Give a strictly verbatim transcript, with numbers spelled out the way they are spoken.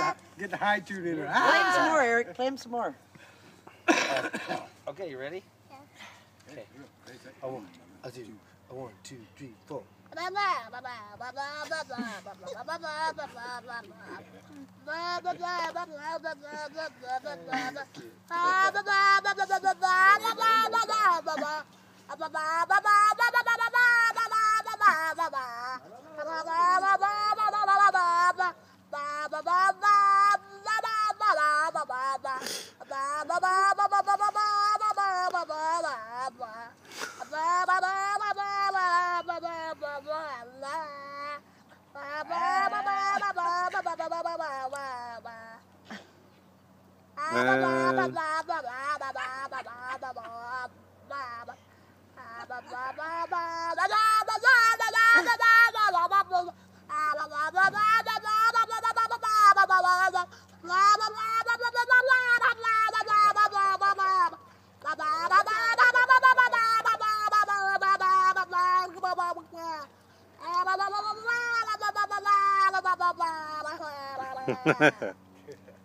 the, get the high tune in there. Play him some more, Eric. Play him some more. Okay, you ready? Yeah. Okay. A one, a two, a one, two, three, four. Ha ha ha.